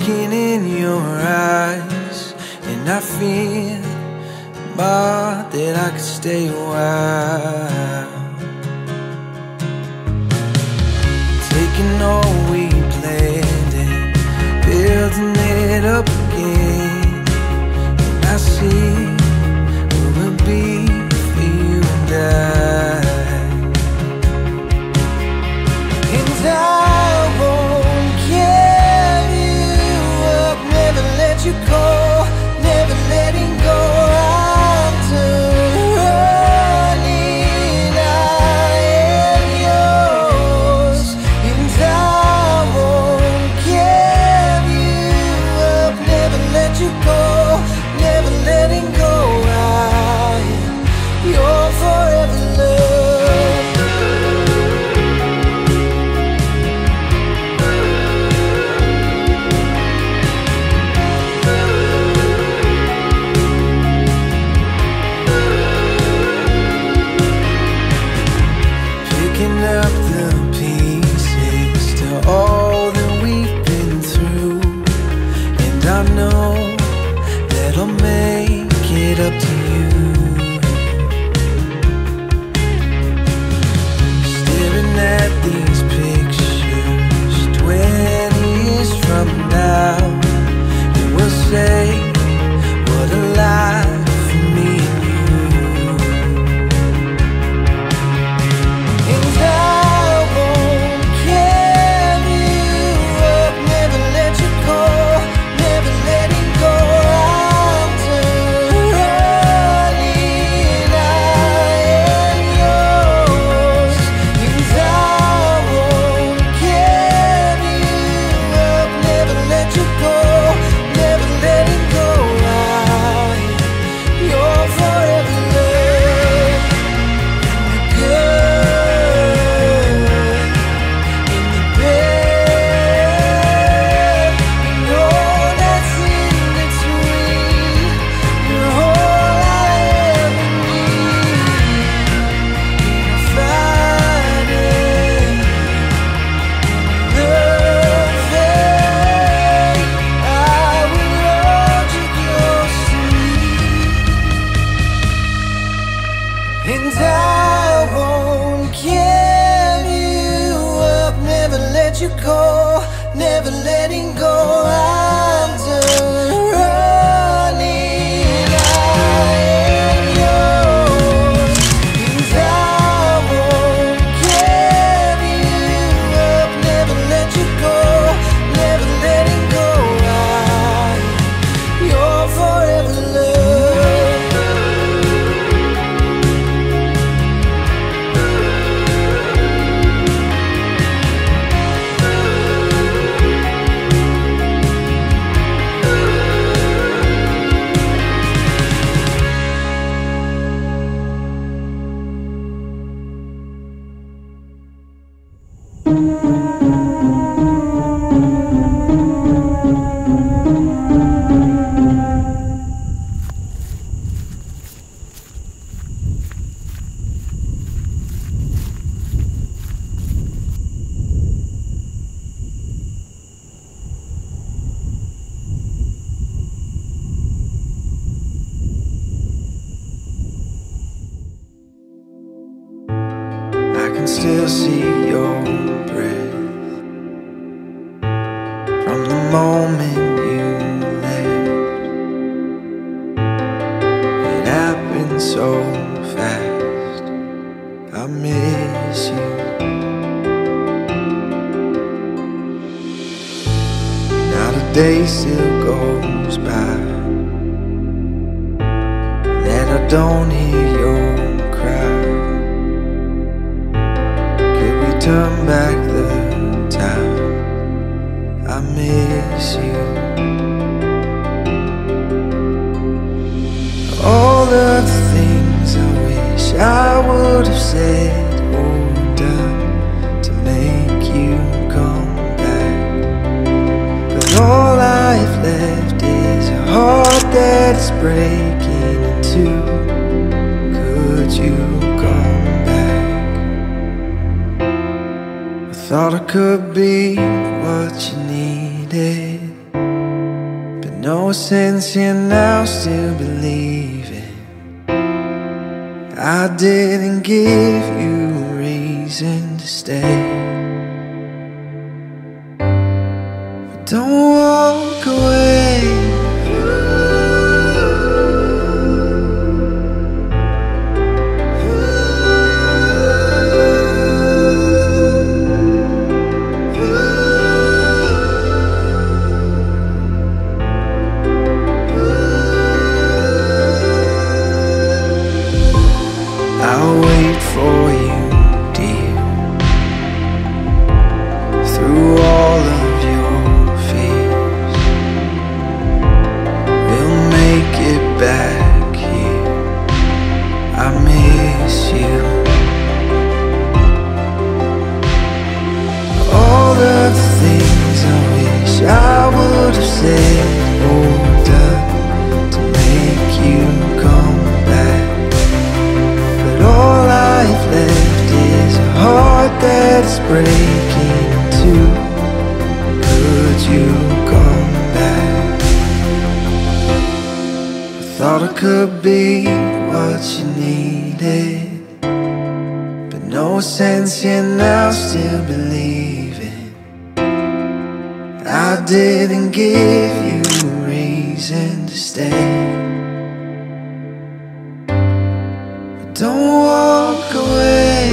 looking in your eyes, and I feel more that I could stay a while. Taking all we planned and building it up again, and I see what will be for you and I. And I won't give you up, never let you go, never letting go. I'm running, I am yours. And I won't give you up, never let you go, never letting go. I am your forever love. Picking up the pieces to all that we've been through, and I know that I'll make it up to you. Staring at these pictures 20 years from now, and we'll say, what a life for me and you. And I won't give you up, never let you go, never letting go. I'm running, I am yours. And I won't give you up, never let you go, never letting go. I am your forever love. The good in the bad, and all that's in between. You're all I ever need. In a fighting, loving, I will hold you close to me. And I won't give you up, never let you go, never letting go. I'm done running, I am yours. And I won't give you up, never let you go, never letting go. I am your forever love. I can still see your breath from the moment you left. It happened so fast, I miss you. Not a day still goes by that I don't hear your cry. Turn back the time, I miss you. All of the things I wish I would have said or done to make you come back, but all I've left is a heart that's breaking in two. Could you come back? I thought I could be what you needed, no sense in now still believing I didn't give you a reason to stay. But don't walk away. I'll wait for you, dear, through all of your fears. We'll make it back here. I miss you. All of the things I wish I would have said or done to make you come back. All I've left is a heart that's breaking too. Could you come back? I thought I could be what you needed, but no sense in now still believing I didn't give you a reason to stay. Don't walk away.